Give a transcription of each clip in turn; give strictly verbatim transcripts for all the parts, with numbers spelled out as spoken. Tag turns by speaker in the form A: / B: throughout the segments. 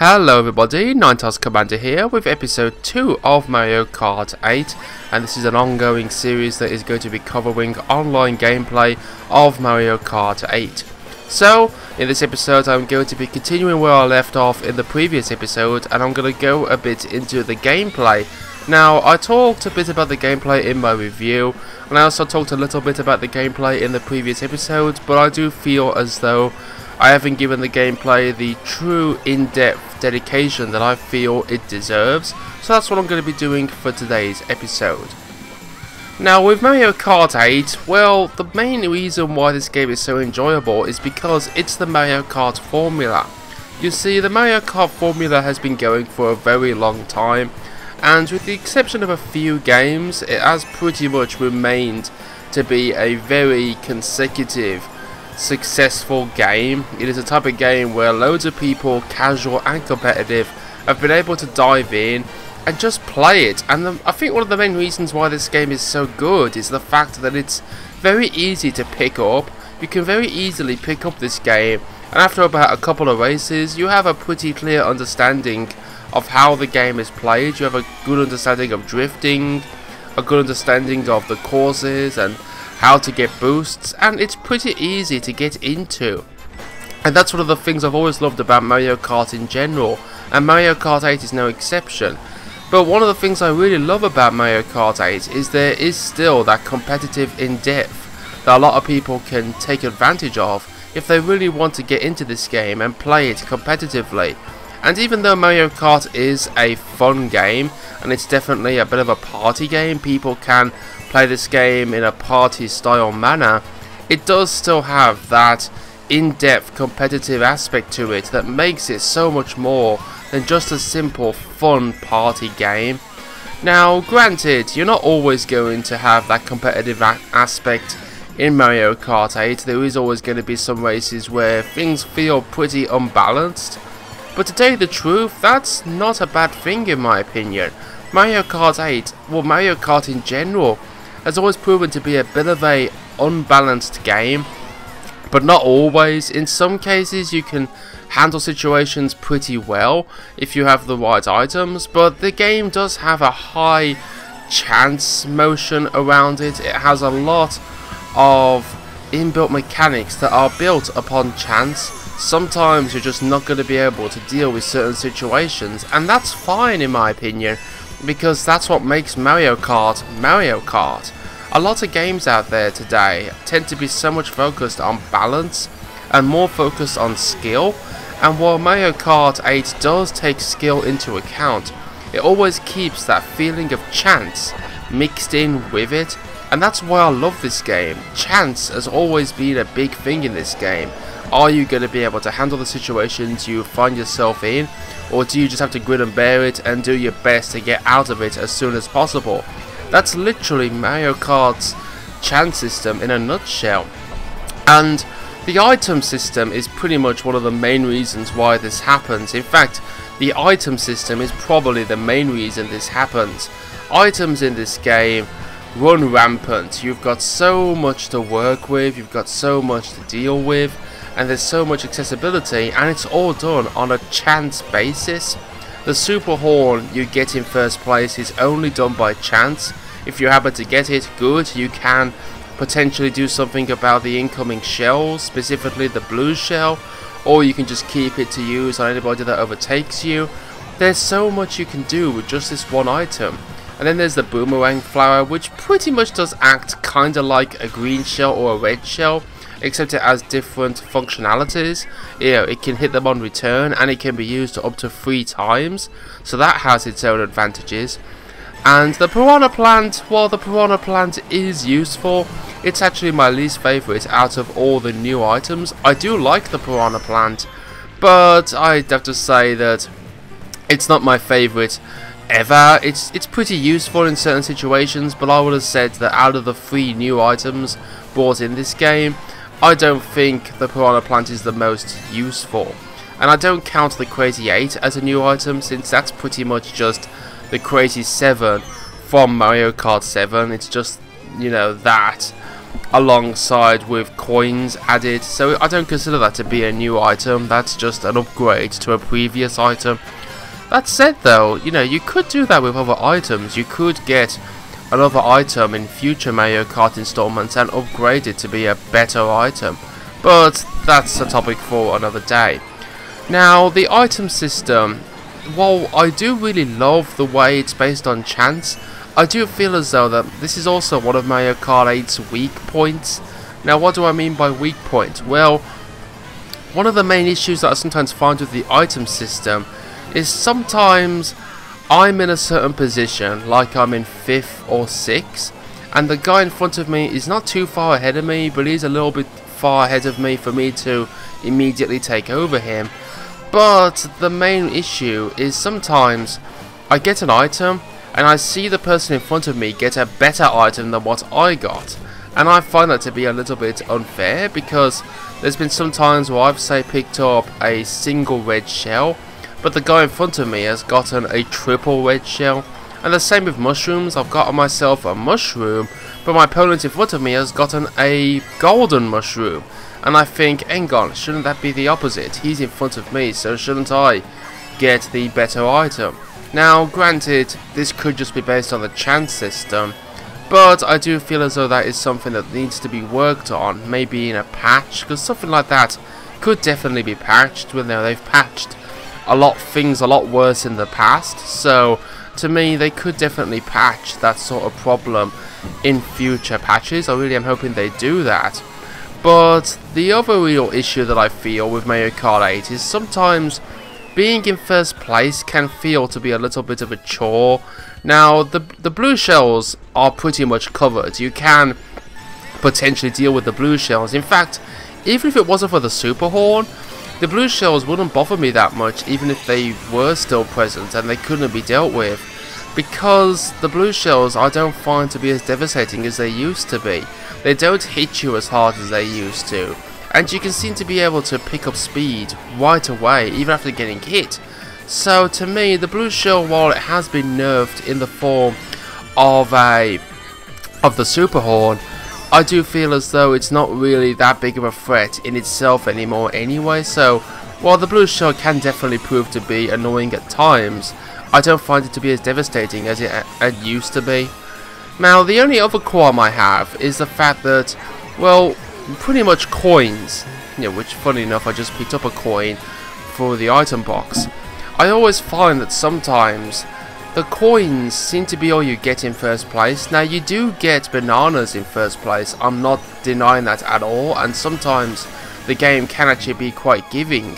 A: Hello everybody, Ninetales Commander here with episode two of Mario Kart eight, and this is an ongoing series that is going to be covering online gameplay of Mario Kart eight. So, in this episode I'm going to be continuing where I left off in the previous episode, and I'm going to go a bit into the gameplay. Now, I talked a bit about the gameplay in my review, and I also talked a little bit about the gameplay in the previous episodes, but I do feel as though I haven't given the gameplay the true in-depth dedication that I feel it deserves, so that's what I'm going to be doing for today's episode. Now with Mario Kart eight, well, the main reason why this game is so enjoyable is because it's the Mario Kart formula. You see, the Mario Kart formula has been going for a very long time, and with the exception of a few games, it has pretty much remained to be a very consecutive successful game. It is a type of game where loads of people, casual and competitive, have been able to dive in and just play it. And the, I think one of the main reasons why this game is so good is the fact that it's very easy to pick up. You can very easily pick up this game, and after about a couple of races you have a pretty clear understanding of how the game is played. You have a good understanding of drifting, a good understanding of the courses and how to get boosts, and it's pretty easy to get into. And that's one of the things I've always loved about Mario Kart in general, and Mario Kart eight is no exception. But one of the things I really love about Mario Kart eight is there is still that competitive in-depth that a lot of people can take advantage of if they really want to get into this game and play it competitively. And even though Mario Kart is a fun game, and it's definitely a bit of a party game, people can play this game in a party style manner, it does still have that in-depth competitive aspect to it that makes it so much more than just a simple fun party game. Now granted, you're not always going to have that competitive aspect in Mario Kart eight. There is always going to be some races where things feel pretty unbalanced, but to tell you the truth, that's not a bad thing in my opinion. Mario Kart eight, well Mario Kart in general, has always proven to be a bit of a unbalanced game, but not always. In some cases you can handle situations pretty well if you have the right items, but the game does have a high chance motion around it. It has a lot of inbuilt mechanics that are built upon chance. Sometimes you're just not going to be able to deal with certain situations, and that's fine in my opinion, because that's what makes Mario Kart Mario Kart. A lot of games out there today tend to be so much focused on balance and more focused on skill, and while Mario Kart eight does take skill into account, it always keeps that feeling of chance mixed in with it, and that's why I love this game. Chance has always been a big thing in this game. Are you going to be able to handle the situations you find yourself in, or do you just have to grin and bear it and do your best to get out of it as soon as possible? That's literally Mario Kart's chance system in a nutshell. And the item system is pretty much one of the main reasons why this happens. In fact, the item system is probably the main reason this happens. Items in this game run rampant. You've got so much to work with, you've got so much to deal with, and there's so much accessibility, and it's all done on a chance basis. The Super Horn you get in first place is only done by chance. If you happen to get it, good, you can potentially do something about the incoming shells, specifically the blue shell, or you can just keep it to use on anybody that overtakes you. There's so much you can do with just this one item. And then there's the boomerang flower, which pretty much does act kinda like a green shell or a red shell, except it has different functionalities. You know, it can hit them on return, and it can be used up to three times, so that has its own advantages. And the piranha plant, while the piranha plant is useful, it's actually my least favourite out of all the new items. I do like the piranha plant, but I'd have to say that it's not my favourite ever. It's it's pretty useful in certain situations, but I would have said that out of the three new items brought in this game, I don't think the piranha plant is the most useful. And I don't count the Crazy eight as a new item, since that's pretty much just the Crazy seven from Mario Kart seven. It's just, you know, that. alongside with coins added, so I don't consider that to be a new item. That's just an upgrade to a previous item. That said though, you know, you could do that with other items. You could get another item in future Mario Kart installments and upgrade it to be a better item, but that's a topic for another day. Now, the item system, while I do really love the way it's based on chance, I do feel as though that this is also one of Mario Kart eight's weak points. Now, what do I mean by weak point? Well, one of the main issues that I sometimes find with the item system is sometimes I'm in a certain position, like I'm in fifth or sixth, and the guy in front of me is not too far ahead of me, but he's a little bit far ahead of me for me to immediately take over him. But the main issue is sometimes I get an item and I see the person in front of me get a better item than what I got, and I find that to be a little bit unfair, because there's been some times where I've say picked up a single red shell, but the guy in front of me has gotten a triple red shell. And the same with mushrooms. I've gotten myself a mushroom, but my opponent in front of me has gotten a golden mushroom. And I think, hang on, shouldn't that be the opposite? He's in front of me, so shouldn't I get the better item? Now, granted, this could just be based on the chance system, but I do feel as though that is something that needs to be worked on, maybe in a patch, because something like that could definitely be patched. Well, now they've patched a lot things a lot worse in the past, so to me they could definitely patch that sort of problem in future patches. I really am hoping they do that. But the other real issue that I feel with Mario Kart eight is sometimes being in first place can feel to be a little bit of a chore. Now, the the blue shells are pretty much covered. You can potentially deal with the blue shells. In fact, even if it wasn't for the Super Horn, the blue shells wouldn't bother me that much, even if they were still present and they couldn't be dealt with, because the blue shells I don't find to be as devastating as they used to be. They don't hit you as hard as they used to, and you can seem to be able to pick up speed right away, even after getting hit. So to me, the blue shell, while it has been nerfed in the form of a of the Super Horn, I do feel as though it's not really that big of a threat in itself anymore anyway. So while the blue shell can definitely prove to be annoying at times, I don't find it to be as devastating as it, it used to be. Now, the only other qualm I have is the fact that, well, pretty much coins, you know, which funny enough I just picked up a coin for the item box. I always find that sometimes the coins seem to be all you get in first place. Now, you do get bananas in first place, I'm not denying that at all, and sometimes the game can actually be quite giving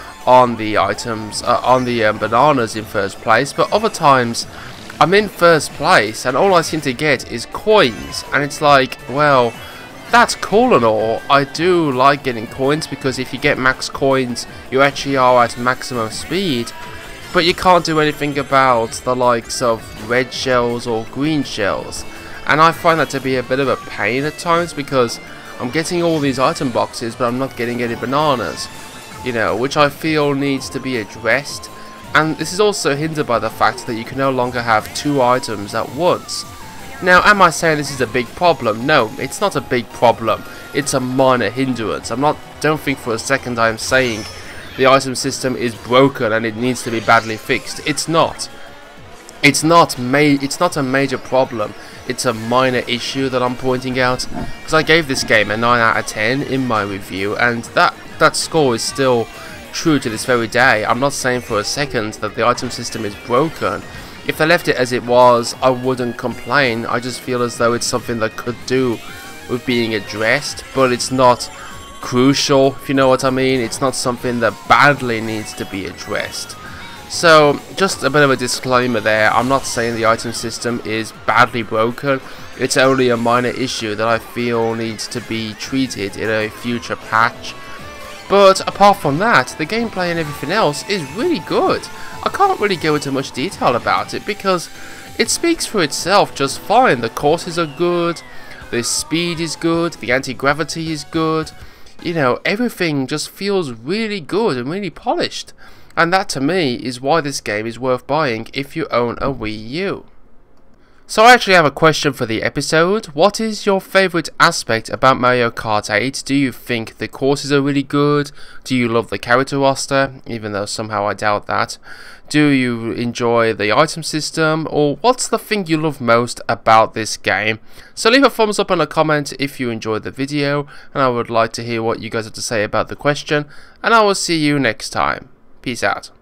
A: on the items, uh, on the um, bananas in first place, but other times I'm in first place and all I seem to get is coins, and it's like, well, that's cool and all. I do like getting coins, because if you get max coins you actually are at maximum speed, but you can't do anything about the likes of red shells or green shells, and I find that to be a bit of a pain at times, because I'm getting all these item boxes but I'm not getting any bananas, you know, which I feel needs to be addressed. And this is also hindered by the fact that you can no longer have two items at once. Now, am I saying this is a big problem? No, it's not a big problem. It's a minor hindrance. I'm not, don't think for a second I'm saying the item system is broken and it needs to be badly fixed. It's not. It's not ma it's not a major problem. It's a minor issue that I'm pointing out, because I gave this game a nine out of ten in my review, and that that score is still true to this very day. I'm not saying for a second that the item system is broken. If they left it as it was, I wouldn't complain. I just feel as though it's something that could do with being addressed, but it's not crucial, if you know what I mean. It's not something that badly needs to be addressed. So, just a bit of a disclaimer there. I'm not saying the item system is badly broken. It's only a minor issue that I feel needs to be treated in a future patch. But apart from that, the gameplay and everything else is really good. I can't really go into much detail about it because it speaks for itself just fine. The courses are good, the speed is good, the anti-gravity is good. You know, everything just feels really good and really polished. And that to me is why this game is worth buying if you own a Wii U. So I actually have a question for the episode. What is your favourite aspect about Mario Kart eight? Do you think the courses are really good? Do you love the character roster? Even though somehow I doubt that. Do you enjoy the item system? Or what's the thing you love most about this game? So leave a thumbs up and a comment if you enjoyed the video. And I would like to hear what you guys have to say about the question. And I will see you next time. Peace out.